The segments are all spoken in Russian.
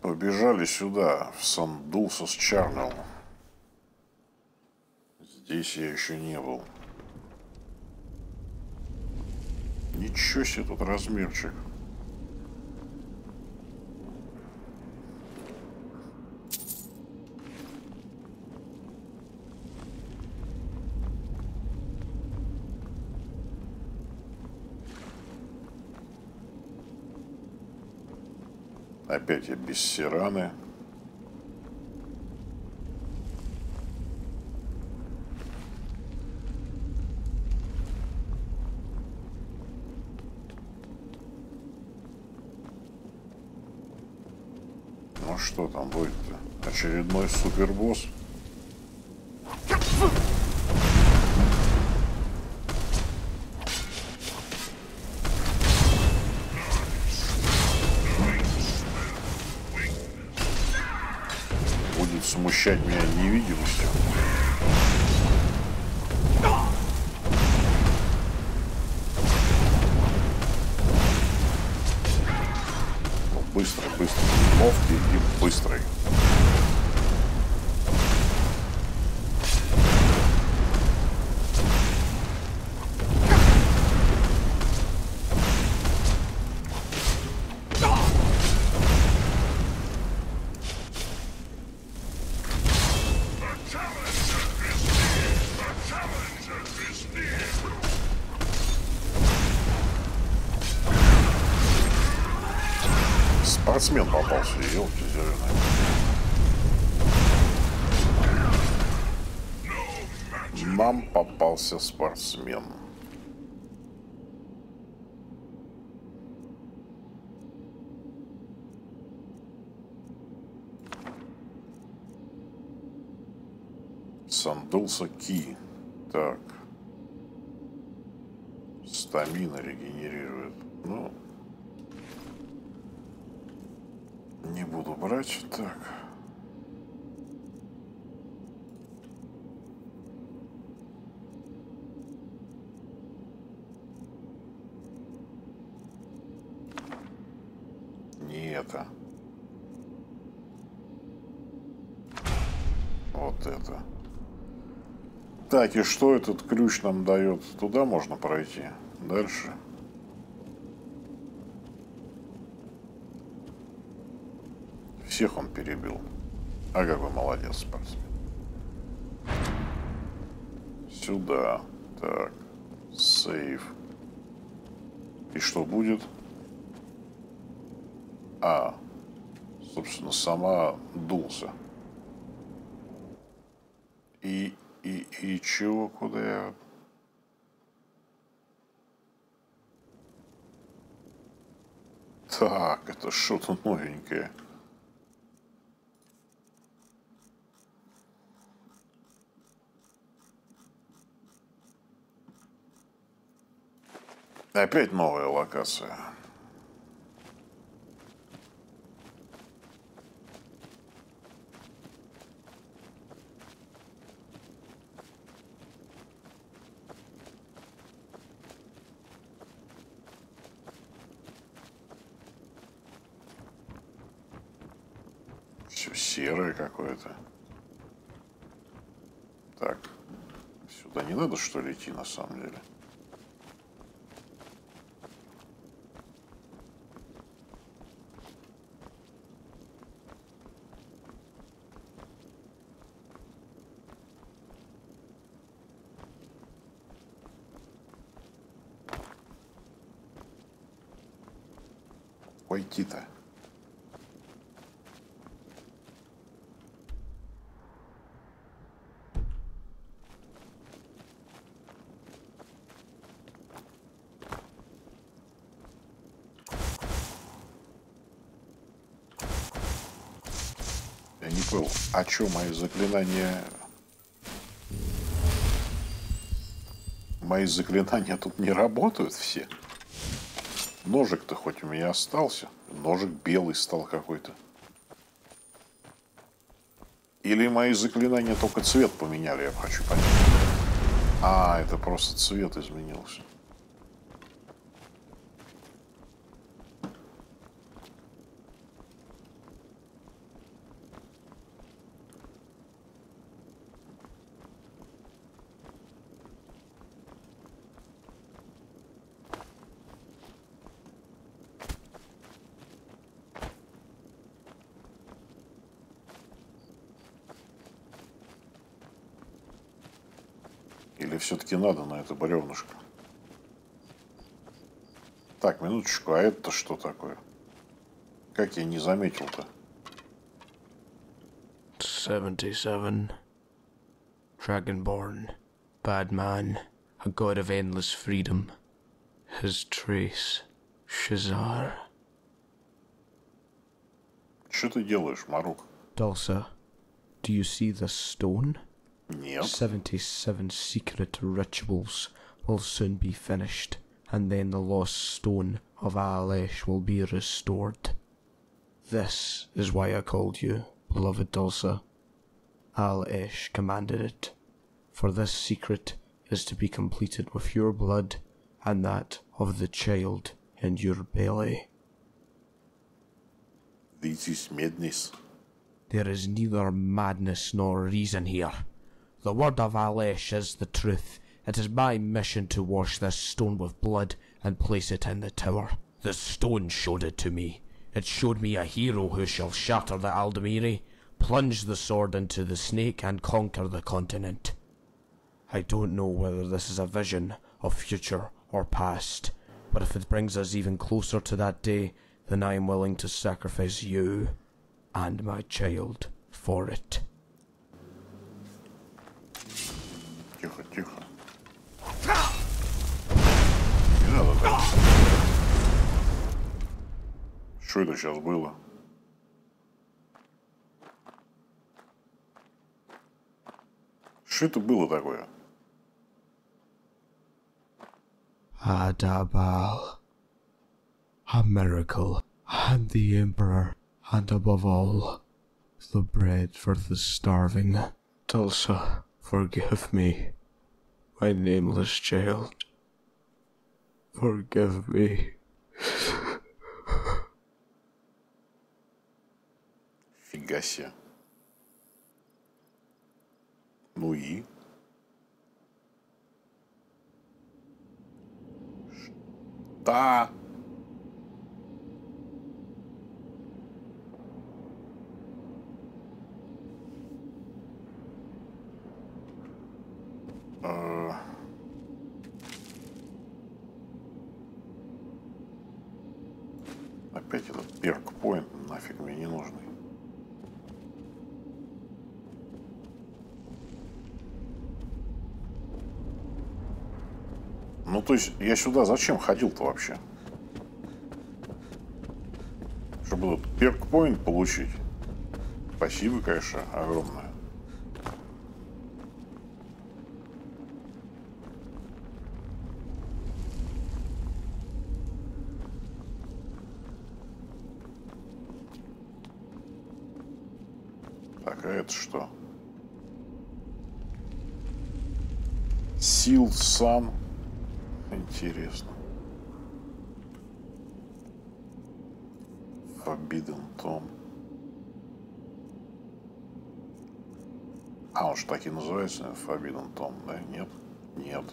Побежали сюда, в Сандулсос Чарнел. Здесь я еще не был. Ничего себе тут размерчик. Опять я без сираны. Ну что там будет-то? Очередной супербосс? Будет смущать меня невидимостью. Быстрый, ловкий и быстрый. Спортсмен попался, елки зеленые. Нам попался спортсмен. Сандулса Ки. Так. Стамина регенерирует. Ну. Не буду брать. Так. Не это. Вот это. Так, и что этот ключ нам дает? Туда можно пройти. Дальше. Всех он перебил. А какой молодец спортсмен. Сюда. Так. Сейф. И что будет? А. Собственно, сама дулся. И чего? Куда я... Так, это что-то новенькое. Опять новая локация. Все серое какое-то. Так. Сюда не надо, что ли, идти на самом деле? Пойти-то. Я не понял, а что мои заклинания... Мои заклинания тут не работают все? Ножик-то хоть у меня остался. Ножик белый стал какой-то. Или мои заклинания только цвет поменяли, я хочу понять. А, это просто цвет изменился. все-таки надо на это бревнышко. Так, минуточку, а это что такое? Как я не заметил-то? 77. Dragonborn. Bad man. A god of endless freedom. His trace. Shazar. Что ты делаешь, Марук? Dulce, do you see this stone? Нет. 77 secret rituals will soon be finished, and then the lost stone of Aalesh will be restored. This is why I called you, beloved Dulce. Aalesh commanded it, for this secret is to be completed with your blood and that of the child in your belly. This is madness. There is neither madness nor reason here. The word of Aalesh is the truth. It is my mission to wash this stone with blood and place it in the tower. The stone showed it to me. It showed me a hero who shall shatter the Aldemiri, plunge the sword into the snake and conquer the continent. I don't know whether this is a vision of future or past, but if it brings us even closer to that day, then I am willing to sacrifice you and my child for it. Тихо, тихо. Не надо так. Что это сейчас было? Что это было такое? Adabal. A miracle. And the Emperor. And above all, the bread for the starving. Dulce, forgive me, my nameless child. Forgive me. Фига себе. Ну и? Да. Опять этот перк-поинт нафиг мне не нужный. Ну, то есть, я сюда зачем ходил-то вообще? Чтобы этот перк-поинт получить. Спасибо, конечно, огромное. Так, а это что? Сил сам. Интересно. Forbidden Tom. А, он же так и называется, Forbidden Tom, да? Нет? Нет.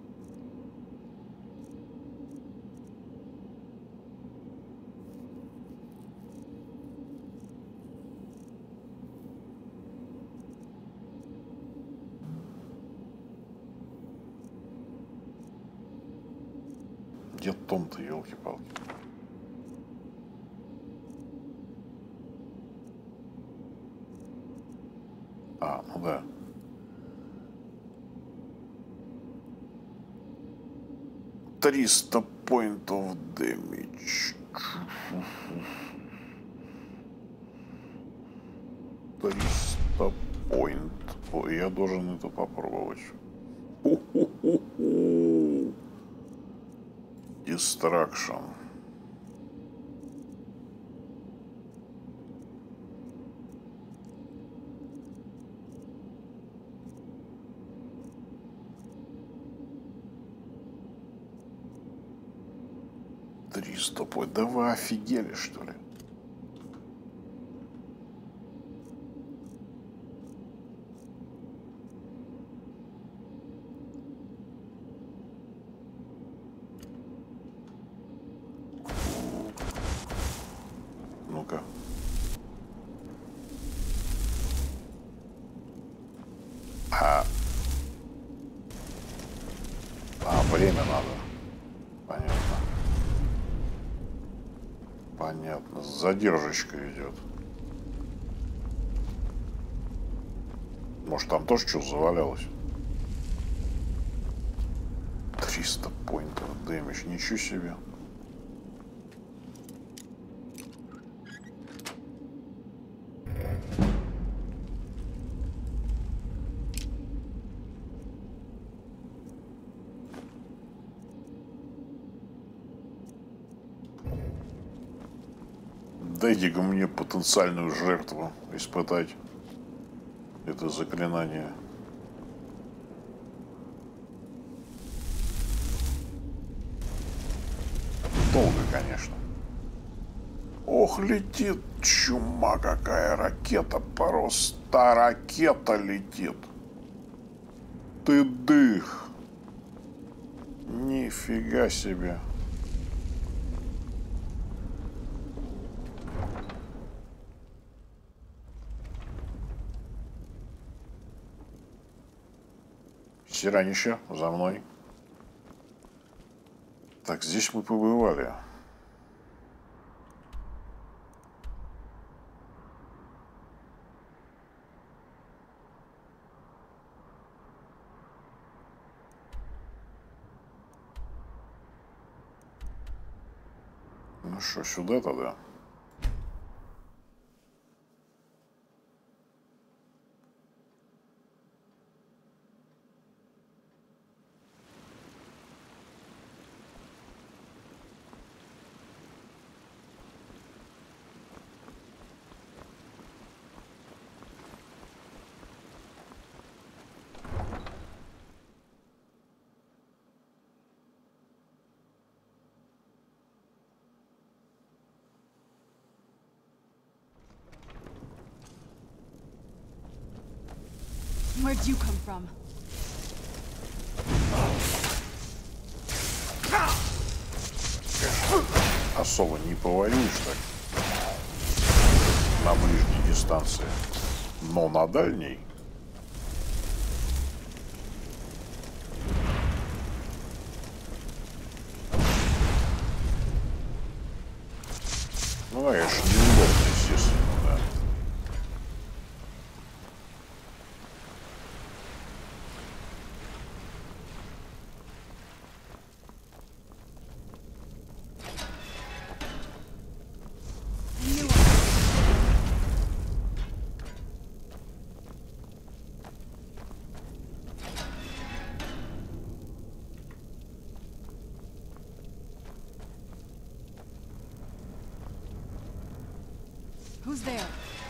Где Том-то, елки-палки? А, ну да. $300 point of damage. 300 point. Ой, я должен это попробовать. Distraction. $300. Да вы офигели, что ли? Ну-ка. Время надо. Понятно. Понятно. Задержечка идет. Может, там тоже что завалялось? 300 поинтов дэмидж. Ничего себе. Дайте-ка мне потенциальную жертву испытать это заклинание. Долго, конечно. Ох, летит чума какая ракета, просто ракета летит. Ты дых. Нифига себе. Сиранище, за мной. Так, здесь мы побывали. Ну что, сюда тогда? Where'd you come from? Особо не повоюешь так на ближней дистанции, но на дальней. Ну, конечно, неудобно, естественно, да. Who's there?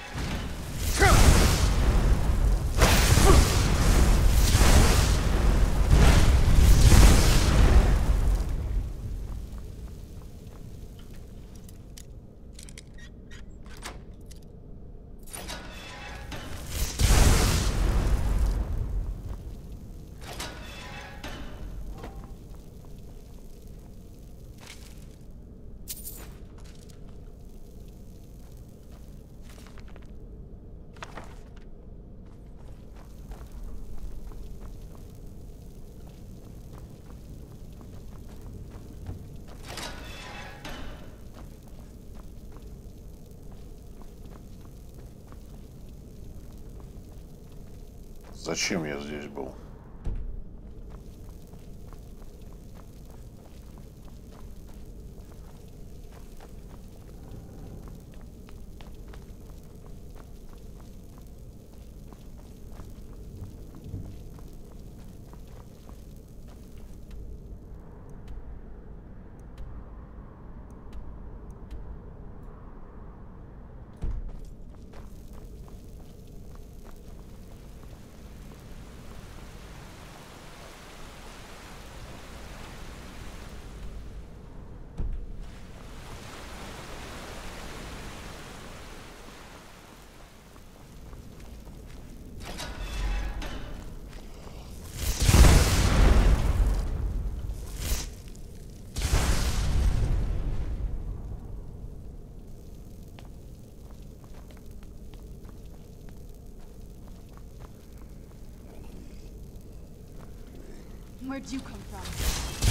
Зачем я здесь был? Where'd you come from?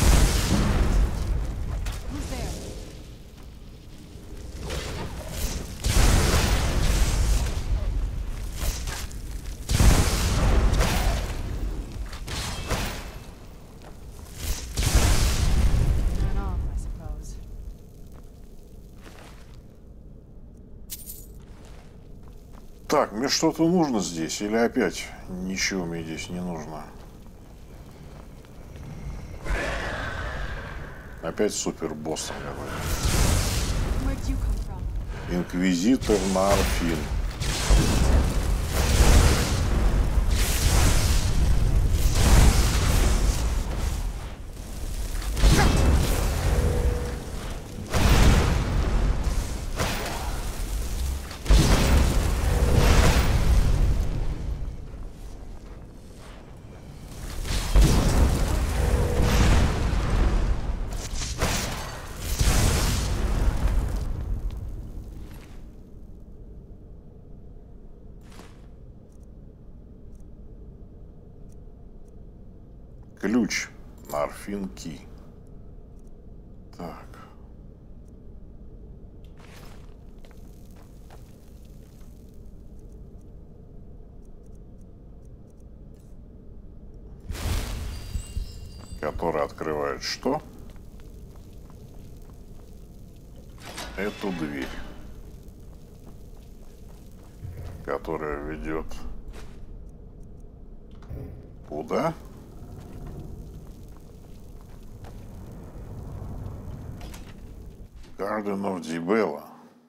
Так, мне что-то нужно здесь? Или опять ничего мне здесь не нужно? Опять супербоссом какой-то. Where'd you come from? Инквизитор Нарфин. Ключ. Нарфин Ки. Так. Который открывает что? Эту дверь. Которая ведет куда? Garden of Dibella.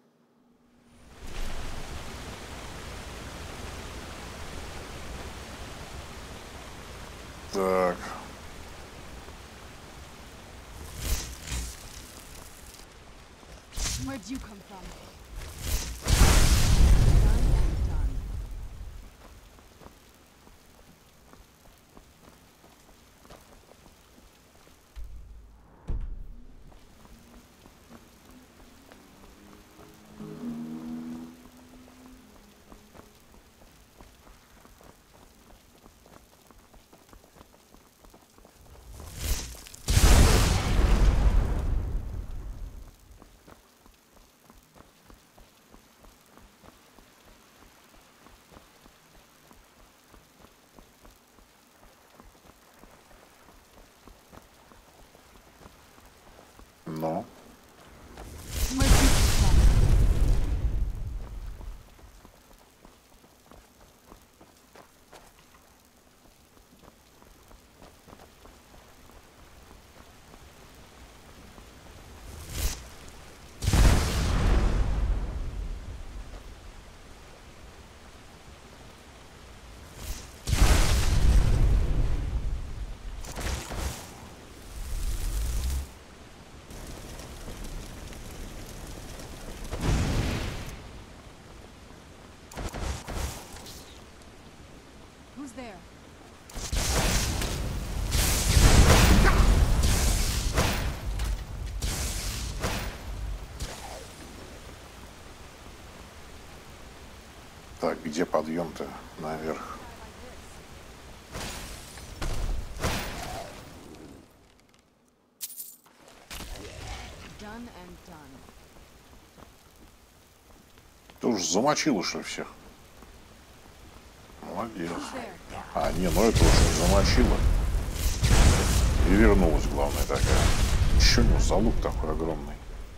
Так. Where'd you come from? Done and done. Но. Where'd you come from? Who's there? Так, где подъем-то наверх? Done and done. Ты уж замочила, что ли, всех? Молодец. Who's there? А, не, ну это уж не замочила. И вернулась, главное, такая. Еще у него залуп такой огромный.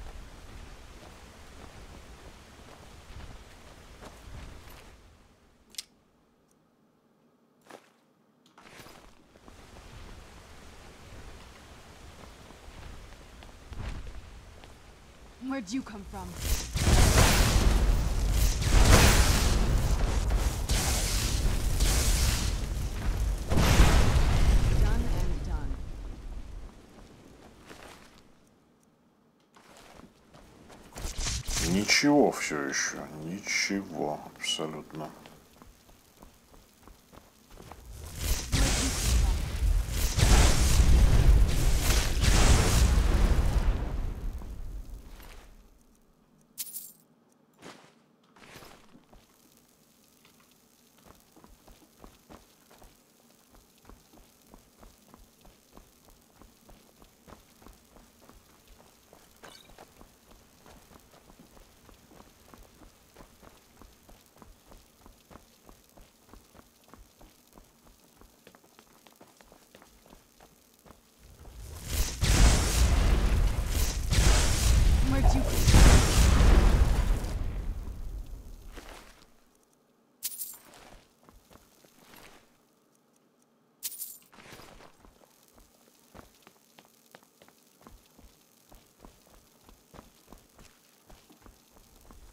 Where'd you come from? Done and done. Ничего все еще. Ничего. Абсолютно. Where'd you come from?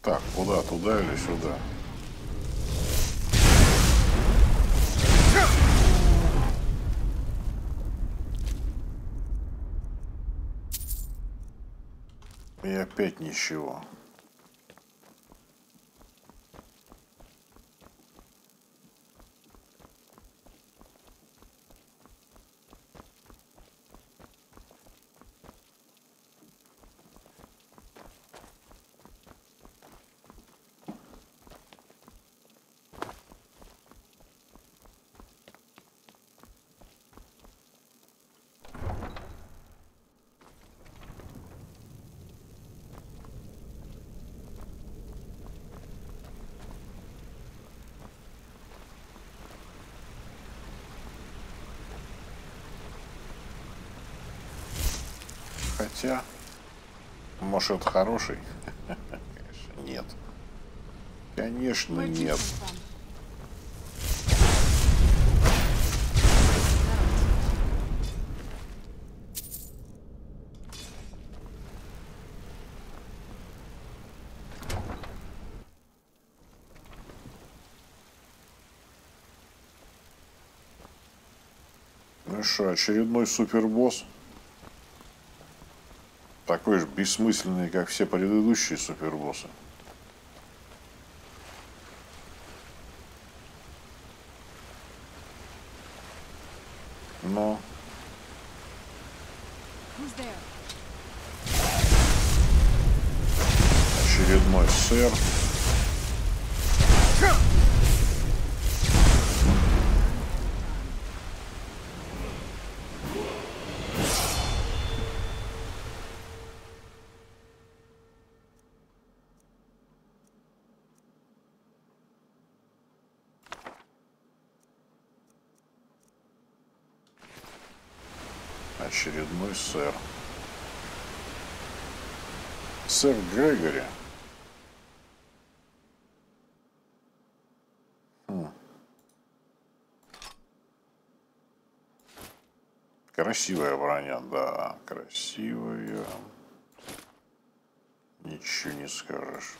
Так, куда? Туда или сюда? И опять ничего. Хотя, может, это хороший? Конечно, нет. Конечно, Where'd you нет. come from? Ну и что, очередной супербосс? Такой же бессмысленный, как все предыдущие супербоссы. Но Who's there? очередной сэр. Очередной сэр. Сэр Грегори. Красивая броня, да, красивая. Ничего не скажешь.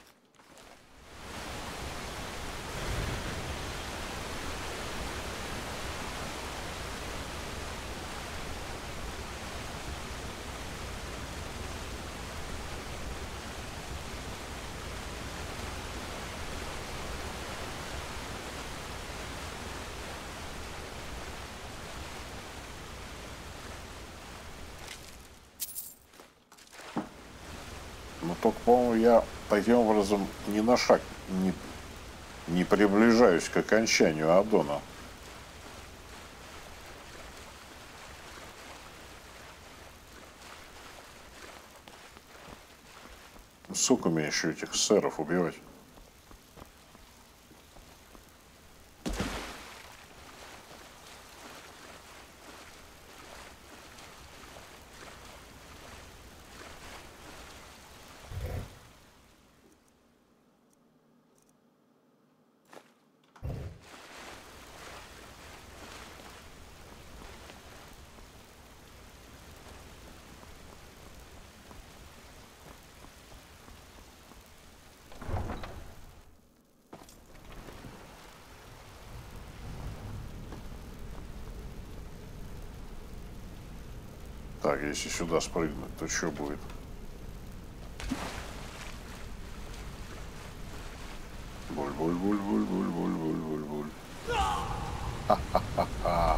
Но только, по-моему, я таким образом ни на шаг не приближаюсь к окончанию аддона. Сколько мне еще этих сэров убивать? Так, если сюда спрыгнуть, то что будет? Буль-буль-буль-буль-буль-буль-буль-буль-буль. Ха-ха-ха-ха.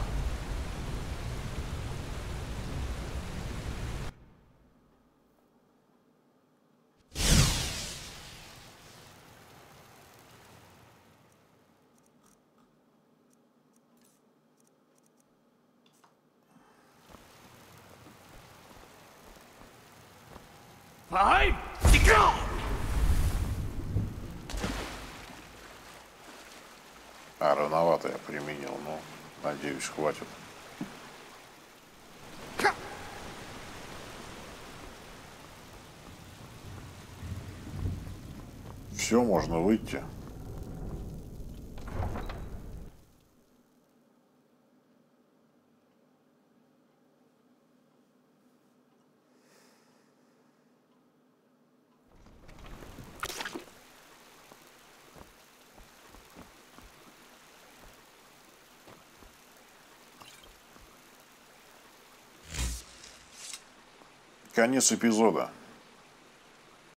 А, рановато я применил, но надеюсь, хватит. Все, можно выйти. Конец эпизода.